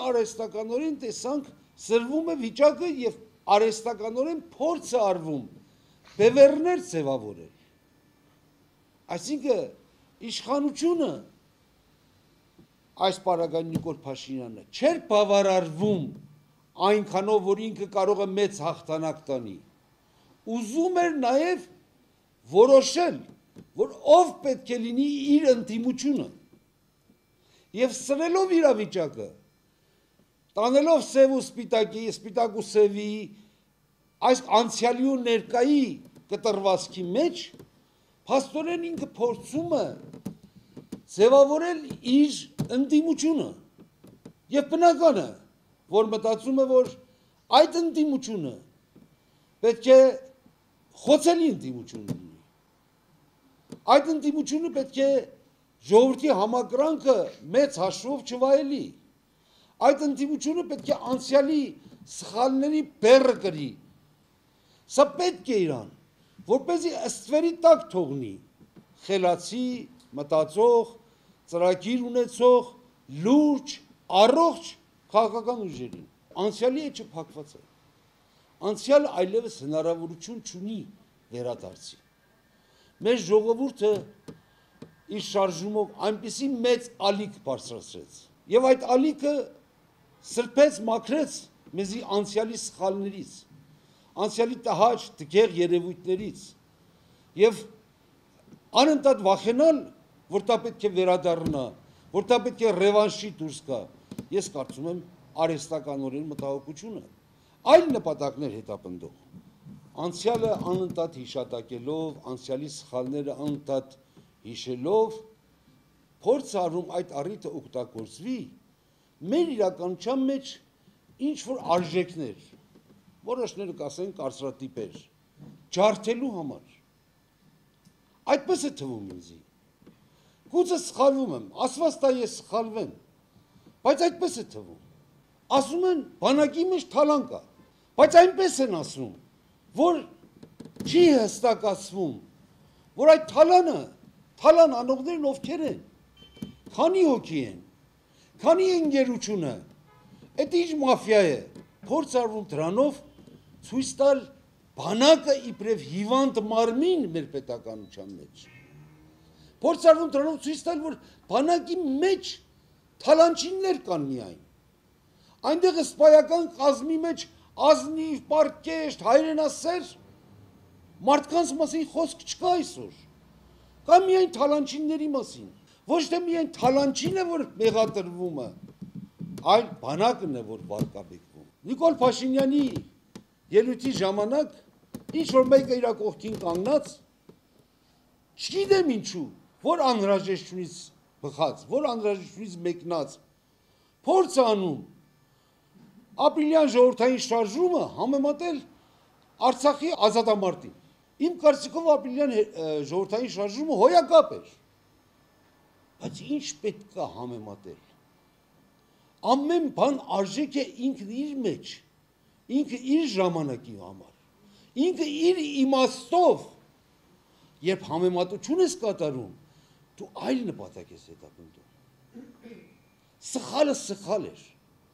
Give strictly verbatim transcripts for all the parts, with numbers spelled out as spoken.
արհեստականորեն տեսանք սրվում է վիճակը եւ արհեստականորեն փորձ է արվում բևեռներ ձևավորել։ Այսինքն իշխանությունը այս պարագային Նիկոլ Փաշինյանը չէր բավարարվում այնքանով, որ ինքը կարող է մեծ հաղթանակ տանի։ Ուզում էր նաև որոշել, որ ով պետք է լինի իր ընդդիմությունը։ Եվ սրելով իրավիճակը, տանելով սև ու սպիտակի, սպիտակ ու սևի, այս անցյալի ու ներկայի կտրվածքի մեջ, փաստորեն ինքը փորձում է ձևավորել իր ընդդիմությունը եւ բնական է, որ մտածում է, որ այդ ընդդիմությունը պետք է խոցելի ընդդիմություն լինի։ Այդ ընդդիմությունը պետք է ժողովրդի համակրանքը մեծ հաշվով չվայելի։ Այդ ընդդիմությունը պետք է անցյալի սխալների բեռը կրի։ Սա պետք է իրան, որպեսզի ըստվերի տակ թողնի խելացի, մտածող, ծրագիր ունեցող, լուրջ, առողջ քաղաքական ուժերին։ Անցյալի էջը փակված է։ Անցյալը այլևս հնարավորություն չունի վերադարձի։ Մեր ժողովուրդը իր շարժումով այնպիսի մեծ ալիք բարձրացրեց։ Եվ այդ ալիքը սրբեց, մաքրեց մեզի անցյալի սխալներից, անցյալի տհաճ, տգեղ երևույթներից եւ անընդհատ վախենալ, որ դա պետք է վերադառնա, որ դա պետք է ռևանշի դուրս գա։ Ես կարծում եմ արհեստականորեն մտահոգությունը, այլ նպատակներ հետապնդող։ Անցյալը անընդհատ հիշատակելով, անցյալի սխալները անընդհատ հիշելով, փորձ արում այդ առիթը օգտագործվի մեր իրականության մեջ ինչ որ արժեքներ, որոշները կասեն կարծրատիպեր, ջարդելու համար։ Այդպես է թվում ինձի։ Գուցե սխալվում եմ, ասված տա ես սխալվեմ, բայց այդպես է թվում։ Ասում են բանակի մեջ թալան կա, բայց այնպես են ասում, որ չի հստակացվում, որ այդ թալանը, թալան անողներն ովքեր են, քանի հոգի են, քանի ընկերություն է, այդ ինչ մաֆիա է, փորձ արվում դրանով ցույց տալ բանակը իբրև հիվանդ մարմին մեր պետականության մեջ։ Փորձ արվում դրանով ցույց տալ, որ բանակի մեջ թալանչիններ կան միայն։ Այնտեղ սպայական կազմի մեջ ազնիվ, պարկեշտ, հայրենասեր մարդկանց մասին խոսք չկա այսօր։ Կա միայն թալանչինների մասին։ Ոչ թե միայն թալանչին է, որ մեղադրվում է, այլ բանակն է, որ վարկաբեկվում։ Նիկոլ Փաշինյանի ելույթի ժամանակ ինչ որ մեկը իր կողքին կանգնած, չգիտեմ ինչու, որ անհրաժեշտությունից բխած, որ անհրաժեշտությունից մեկնած, փորձ անում ապրիլյան ժողովրդային շարժումը համեմատել Արցախի ազատամարտին։ Իմ կարծիքով ապրիլյան ժողովրդային շարժումը հոյակապ էր։ Բայց ինչ պետք է համեմատել։ Ամեն բան արժեք է ինքն իր մեջ, ինքը իր ժամանակի համար, ինքը իր իմաստով, երբ համեմատություն ես կատարում, դու այլ նպատակ ես հետապնդում։ Սխալը սխալ էր։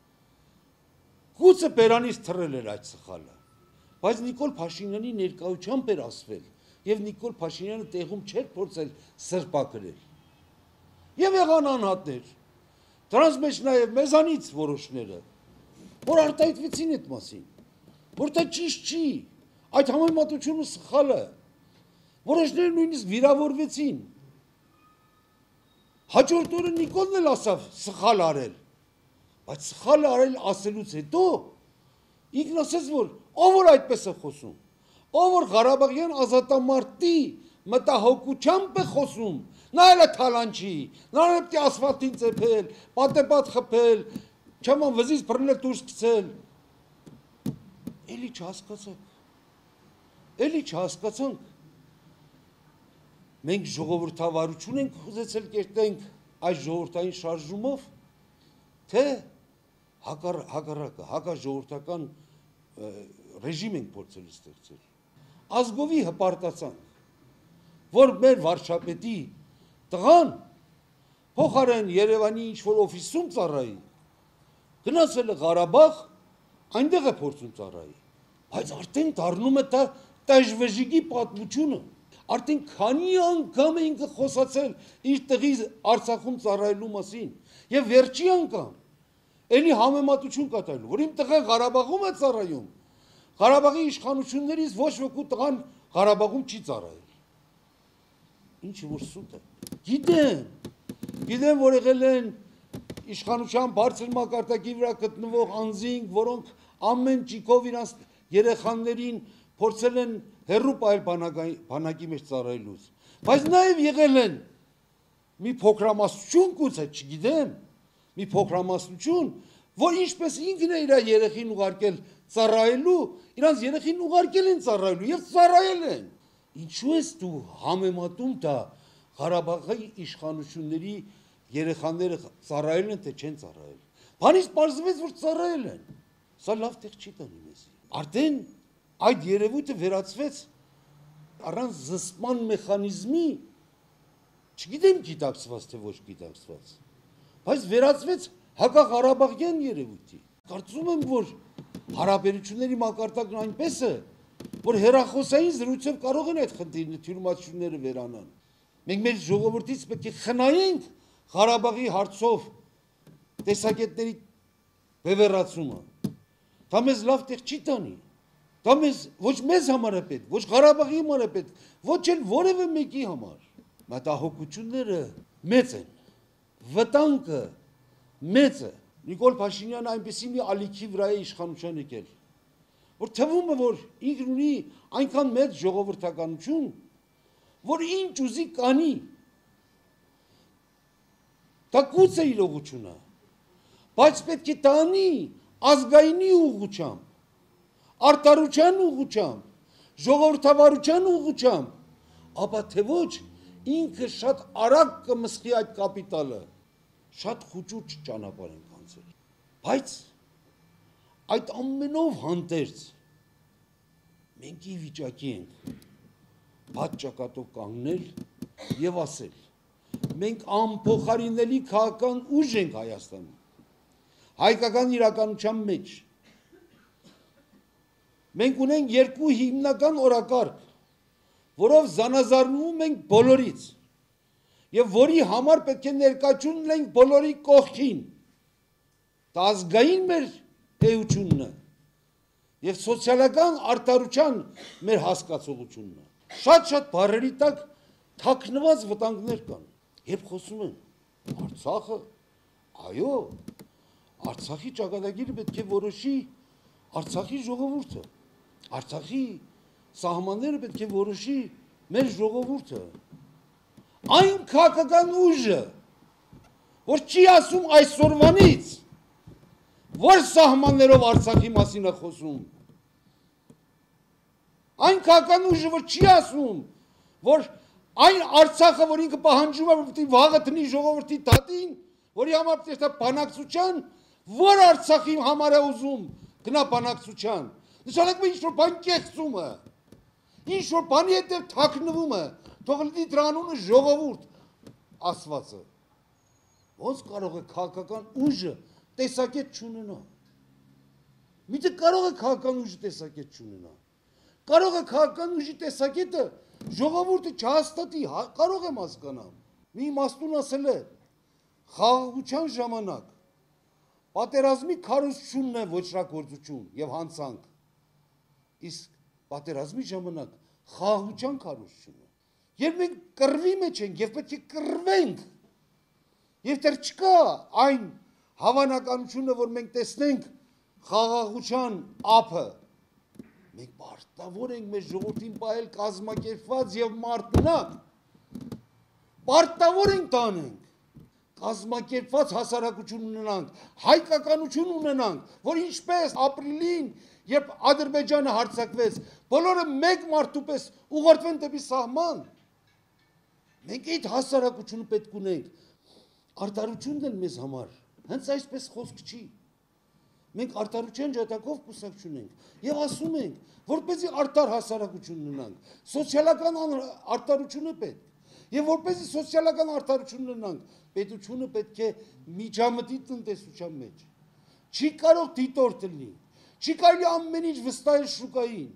Գուցե բերանից թռել էր այդ սխալը, բայց Նիկոլ Փաշինյանի ներկայությամբ էր ասվել, եւ Նիկոլ Փաշինյանը տեղում չէր փորձել սրբակրել։ Եվ եղան անհատներ, դրանց մեջ նաև մեզանից որոշները, որ արտահայտվեցին այդ մասին, որ դա ճիշտ չի, այդ համեմատությունը սխալ է, որոշները նույնիսկ վիրավորվեցին։ Հաջորդ օրը Նիկոլն էլ ասավ սխալ արել, բայց սխալ արել ասելուց հետո ինքն ասեց, որ ով որ այդպես է խոսում, ով որ Ղարաբաղյան ազատամարտի մտահոգությամբ է խոսում, նա էլ է թալանչի, նա էլ պետք է ասֆալտին ծեփել, պատեպատ խփել, չեմ վզից բռնել դուրս գցել։ Էլի չհասկացանք։ Էլի չհասկացանք։ Մենք ժողովրդավարություն ենք ուզեցել կերտենք այս ժողովրդային շարժումով, թե հակառակը, հակաժողովրդական ռեժիմ ենք փորձել ստեղծել։ Ազգովի հպարտացանք, որ մեր վարչապետի տղան փոխարեն Երևանի ինչ որ օֆիսում ծառայի, գնացել է Ղարաբաղ, այնտեղ է փորձում ծառայի, բայց արդեն դառնում է դա տաժվեժիկի պատմությունը, արդեն քանի անգամ է ինքը խոսացել իր տեղի Արցախում ծառայելու մասին, եւ վերջի անգամ էլի համեմատություն կատարելու, որ իմ տղան Ղարաբաղում է ծառայում, Ղարաբաղի իշխանություններից ոչ ոքի տղան Ղարաբաղում չի ծառայել։ Ինչը որ սուտ է։ Գիտեմ, գիտեմ, որ եղել են իշխանության բարձր մակարդակի վրա գտնվող անձինք, որոնք ամեն ճիկով իրանց երեխաներին փորձել են հեռու պահել բանակի մեջ ծառայելուց, բայց նաև եղել են մի փոքրամասնություն, գուցե չգիտեմ, մի փոքրամասնություն, որ ինչպես ինքն է իր երեխին ուղարկել ծառայելու, իրանց երեխին ուղարկել են ծառայելու եւ ծառայել են։ Ինչու ես դու համեմատում դա Ղարաբաղի իշխանությունների երեխաները ծառայել են թե չեն ծառայել։ Բանից պարզվեց, որ ծառայել են։ Սա լավ տեղ չի տանի մեզ։ Արդեն այդ երևույթը վերածվեց առանց զսպման մեխանիզմի, չգիտեմ գիտակցված թե ոչ գիտակցված, բայց վերածվեց հակաղարաբաղյան երևույթի։ Կարծում եմ, որ հարաբերությունների մակարդակն այնպես է, որ հեռախոսային զրույցով կարող են այդ խնդիրները, թյուրիմացությունները վերանան։ Մենք մեր ժողովրդից պետք է խնայենք Ղարաբաղի հարցով տեսակետների բևեռացումը։ Դա մեզ լավ տեղ չի տանի։ Դա մեզ ոչ մեզ համար է պետք, ոչ Ղարաբաղի համար է պետք, ոչ էլ որևէ մեկի համար։ Մտահոգությունները մեծ են, վտանգը մեծ է։ Նիկոլ Փաշինյանը այնպեսի մի ալիքի վրա է իշխանության եկել, որ թվում է, որ ինքն ունի այնքան մեծ ժողովրդականություն, որ ինչ ուզի կանի։ Դա գուցե իրողությունը, բայց պետք է տանի ազգայինի ուղղությամբ, արտարության ուղղությամբ, ժողովրդավարության ուղղությամբ, ապա թե ոչ ինքը շատ արագ կմսխի այդ կապիտալը, շատ խուճուճ ճանապարհ ենք անցել։ Բայց այդ ամենով հանդերձ մենք ի վիճակի ենք բաց ճակատով կանգնել եւ ասել. մենք անփոխարինելի քաղաքական ուժ ենք Հայաստանում, հայկական իրականության մեջ։ Մենք ունենք երկու հիմնական օրակարգ, որով զանազանվում ենք բոլորից, եւ որի համար պետք է ներկայություն ունենք բոլորի կողքին։ Դա ազգային մեր էությունն է եւ սոցիալական արտարության մեր հասկացողությունն է։ Շատ-շատ բառերի տակ թաքնված վտանգներ կան։ Երբ խոսում են Արցախը, այո, Արցախի ճակատագիրը պետք է որոշի Արցախի ժողովուրդը, Արցախի սահմանները պետք է որոշի մեր ժողովուրդը։ Այն քաղաքական ուժը, որ չի ասում այսօրվանից, որ սահմաններով Արցախի մասին է խոսում, այն քաղաքական ուժը, որ չի ասում, որ այն Արցախը, որ ինքը պահանջում է, որ վաղը տնի ժողովրդի դատին, որի համար պետք է բանակցության, որ Արցախի համար է ուզում գնա բանակցության, նշանակում է ինչ-որ բան կեղծում է, ինչ-որ բանի հետև թաքնվում է, թող լինի դրա անունը ժողովուրդ ասվածը։ Ոնց կարող է քաղաքական ուժը տեսակետ չունենա։ Միթե կարող է քաղաքական ուժը տեսակետ չունենա։ Կարող է քաղաքական ուժի տեսակետը ժողովուրդը չհաստատի, կարող եմ հասկանալ։ Մի իմաստուն ասել է, խաղաղության ժամանակ պատերազմի քարոզությունն է ոչրագործություն եւ հանցանք, իսկ պատերազմի ժամանակ խաղաղության քարոզությունը։ Երբ մենք կռվի մեջ ենք եւ պետք է կռվենք, եւ դեռ չկա այն հավանականությունը, որ մենք տեսնենք խաղաղության ափը, մենք պարտավոր ենք մեր ժողովրդին պահել կազմակերպված եւ մարտնակ, պարտավոր ենք տանենք, կազմակերպված հասարակություն ունենանք, հայկականություն ունենանք, որ ինչպես ապրիլին, երբ Ադրբեջանը հարձակվեց, բոլորը մեկ մարդու պես ուղղորդվեն դեպի սահման, մենք այդ հասարակությունը պետք ունենք, արտարությունն էլ մեզ համար, հենց այսպես խոսք չի, մենք արտարության ջատակով կուսակցություն ենք եւ ասում ենք, որպեսզի արտար հասարակություն ունենանք, սոցիալական արտարությունը պետք, եւ որպեսզի սոցիալական արտարություն ունենանք, պետությունը պետք է միջամտի տնտեսության մեջ, չի կարող դիտորդ լինի, չի կարելի ամեն ինչ վստահել շուկային։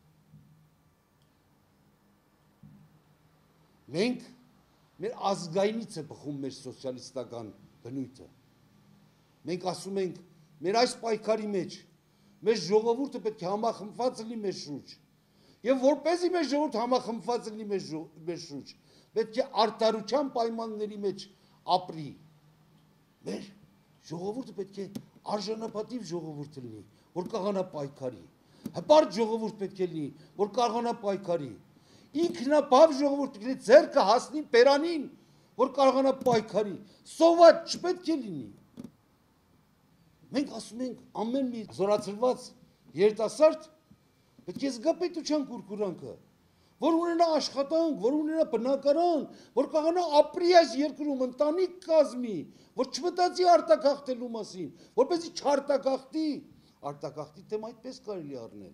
Մենք մեր ազգայինից է բխում մեր սոցիալիստական բնույթը։ Մենք ասում ենք, մեր այս պայքարի մեջ մեր ժողովուրդը պետք է համախմբված լինի մեր շուրջ։ Եվ որպեսզի մեր ժողովուրդը համախմբված լինի մեր շուրջ, պետք է արդարության պայմանների մեջ ապրի։ Մեր ժողովուրդը պետք է արժանապատիվ ժողովուրդ լինի, որ կարողանա պայքարի։ Հպարտ ժողովուրդ պետք է լինի, որ կարողանա պայքարի։ Ինքնաբավ ժողովուրդ լինի, ձեռքը հասնի բերանին, որ կարողանա պայքարի։ Սոված չպետք է լինի։ Մենք ասում ենք, ամեն մի զորացրված երիտասարդ պետք է զգա պետության կուրկուրանքը, որ ունենա աշխատանք, որ ունենա բնակարան, որ կարողանա ապրի այս երկրում, ընտանիք կազմի, որ չմտածի արտագաղթելու մասին, որպեսզի չարտագաղթի, արտագաղթի թեմ այդպես կարելի առնել։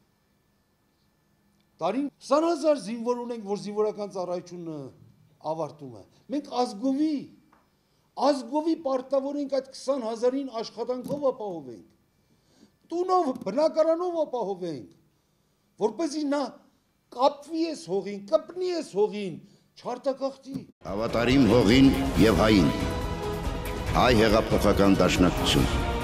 Տարին քսան հազար զինվոր ունենք, որ զինվորական ծառայությունը ավարտում է։ Մենք ազգովի, ազգովի պարտավոր ենք այդ քսան հազարին աշխատանքով ապահովենք, տունով, բնակարանով ապահովենք, որպեսզի նա կապվի ես հողին, կպնի ես հողին, չարտագաղթի։ Հավատարիմ հողին եւ հային, հայ հեղափոխական դաշնակցություն։